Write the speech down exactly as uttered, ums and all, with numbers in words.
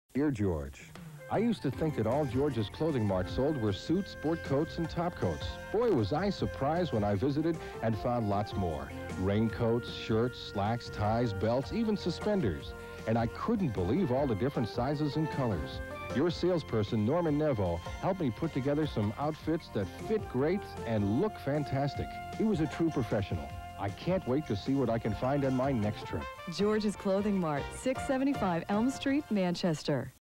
Dear George, I used to think that all George's Clothing Mart sold were suits, sport coats, and top coats. Boy, was I surprised when I visited and found lots more. Raincoats, shirts, slacks, ties, belts, even suspenders. And I couldn't believe all the different sizes and colors. Your salesperson, Norman Nevo, helped me put together some outfits that fit great and look fantastic. He was a true professional. I can't wait to see what I can find on my next trip. George's Clothing Mart, six seventy-five Elm Street, Manchester.